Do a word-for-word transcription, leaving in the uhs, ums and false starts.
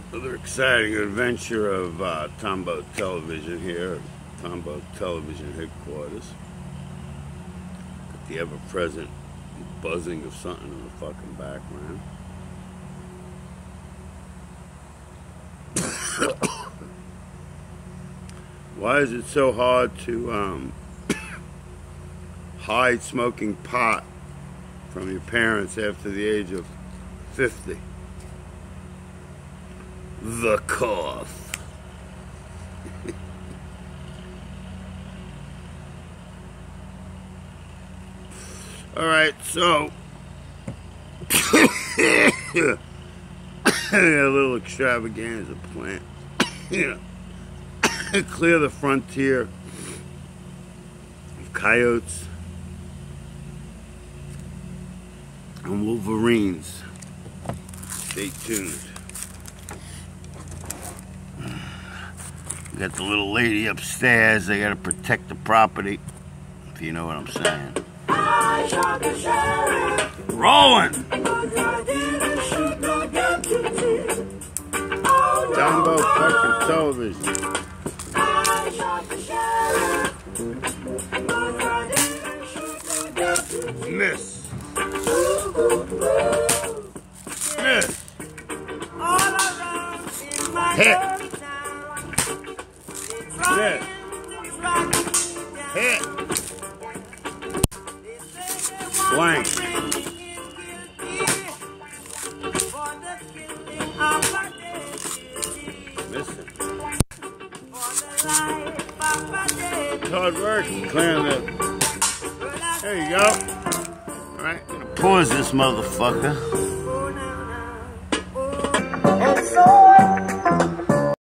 Another exciting adventure of uh, Tombo Television here, Tombo Television headquarters. Got the ever-present buzzing of something in the fucking background. Why is it so hard to um, hide smoking pot from your parents after the age of fifty? The cough. All right, so a little extravaganza plant. Yeah. Clear the frontier of coyotes and woulverines. Stay tuned. We got the little lady upstairs. They gotta protect the property, if you know what I'm saying. Rolling! Tombo fucking television. Miss. Miss. Hit. Miss. Hit. Blank. Missing. It's hard work clearing it. There you go. Alright, I'm gonna pause this motherfucker.